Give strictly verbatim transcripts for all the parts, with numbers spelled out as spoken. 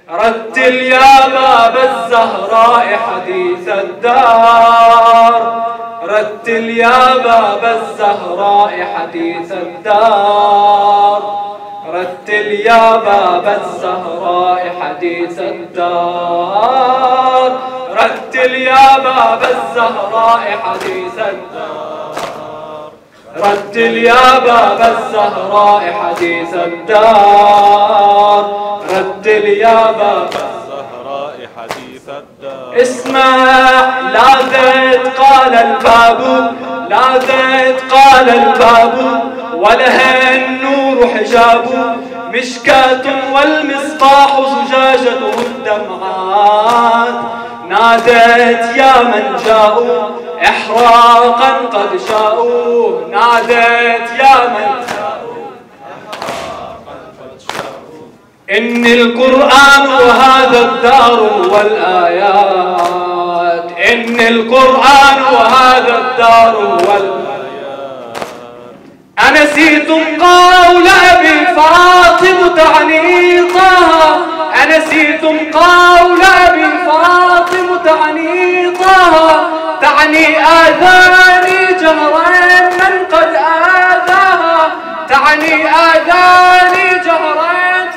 رتل يا باب الزهراء حديث الدار، رتل يا باب الزهراء حديث الدار، رتل يا باب الزهراء حديث الدار، رتل يا باب الزهراء حديث الدار، رتل يا باب الزهراء حديث الدار، رتل يا باب الزهراء حديث الدار. اسمع لا زيد قال الباب، لا زيد قال الباب، ولها النور حجاب، مشكاة والمصباح زجاجته الدمعات، ناديت يا من جاءوا إحراقا قد شاءوا، ناديت يا من جاءوا إحراقا قد شاءوا، إن القرآن وهذا الدار والآيات، إن القرآن وهذا الدار والآيات. أنسيتم قول أبي فاطم تعني طه، أنسيتم قول أبي فاطم تعني طه، تعني آذاني جهرا من قد آذاها، تعني آذاني جهرا،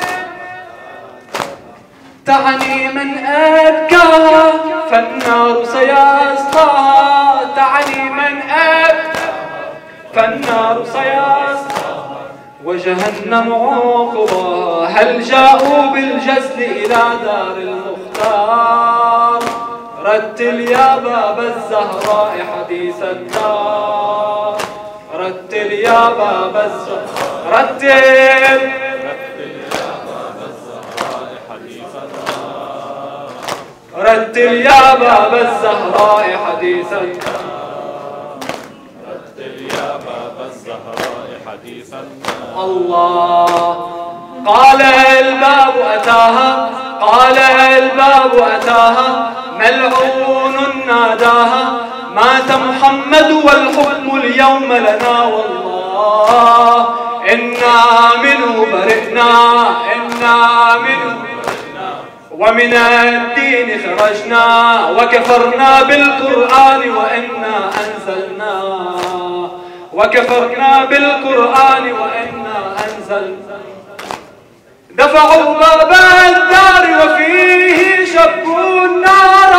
تعني من أبكاها فالنار سيصلاها، تعني من أبكاها فالنار سيصلاها، وجهنم عقباها. هل جاءوا بالجسد إلى دار المختار، رتل يا باب الزهراء حديث الدار، رتل يا باب الزهراء، رتل رتل يا باب الزهراء حديث الدار، رتل يا باب الزهراء حديث الدار. الله قال الباب أتاها، قال الباب أتاها، ملعون ناداها، مات محمد والحكم اليوم لنا والله، إنا منه برئنا، إنا منه ومن الدين خرجنا، وكفرنا بالقرآن وإنا أنزلنا، وكفرنا بالقرآن وإنا أنزلنا. دفعوا باب الدار وفيه شبوا النار،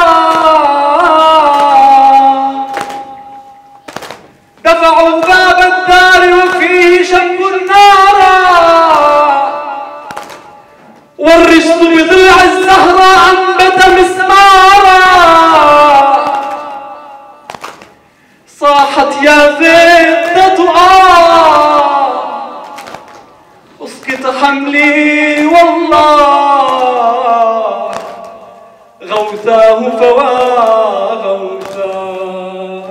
دفعوا باب الدار وفيه شبوا النار، والرشد بضلع الزهراء أنبت مسمارا، صاحت يا فضة آه اسقط حملي والله، غوثاه فوا غوثاه.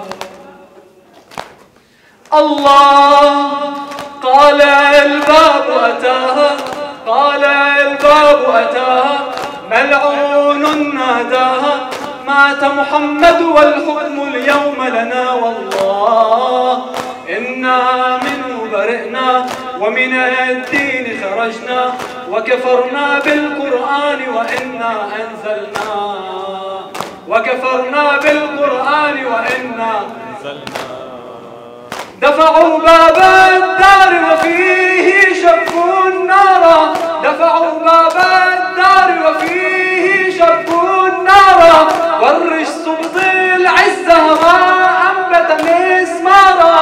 الله قال الباب أتاها، قال الباب أتاها، ملعون ناداها، مات محمد والحكم اليوم لنا والله، إنا منه برئنا ومن الدين خرجنا، وكفرنا بالقرآن وإنا أنزلنا، وكفرنا بالقرآن وإنا أنزلنا. دفعوا باب الدار وفيه شبوا النار، دفعوا باب الدار وفيه شبوا النار، والرجس بضلع الزهراء أنبت مسمارا،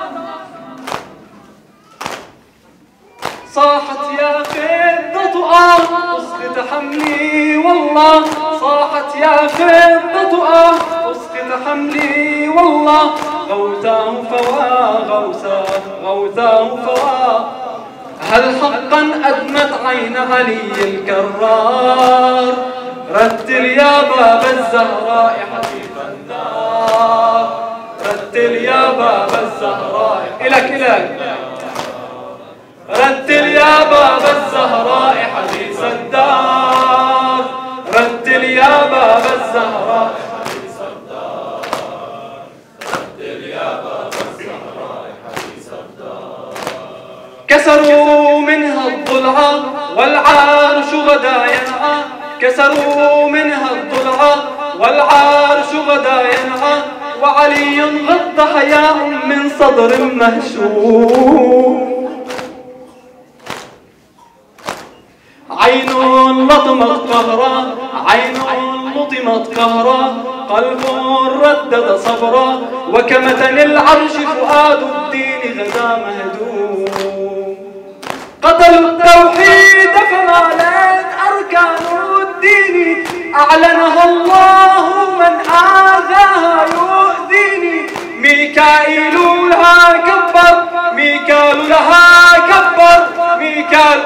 صاحت يا فضة آه اسقط حملي والله، صاحت يا فضة آه اسقط حملي والله، غوثاه فوا غوثاه، غوثاه فوا. هل حقا أدمت عين علي الكرار، رتل يا باب الزهراء حديث الدار، رتل يا باب الزهراء، إلك إلك، رتل يا باب الزهراء حديث الدار، رتل يا باب الزهراء حديث الدار، رتل يا باب الزهراء حديث الدار. كسروا منها الضلع والعرش غدا ينعى، كسروا منها الضلع والعرش غدا ينعى وعلي غض حياء من صدر مهشوم عين لطمت قهرا عين لطمت قهرا قلب ردد صبرا وكمتن العرش فؤاد الدين غدا مهدوم قتلوا التوحيد فمالت أركان الدين أعلنها الله من آذاها يؤذيني ميكائيل لها كبر ميكال لها كبر ميكال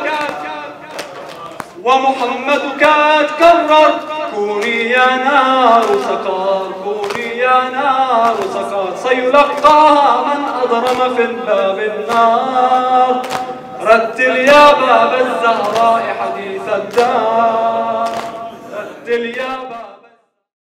ومحمد كاد كرر كوني يا نار سقار كوني يا نار سقار سيلقاها من أضرم في الباب النار رتل يا باب الزهراء حديث الدار رتل يا باب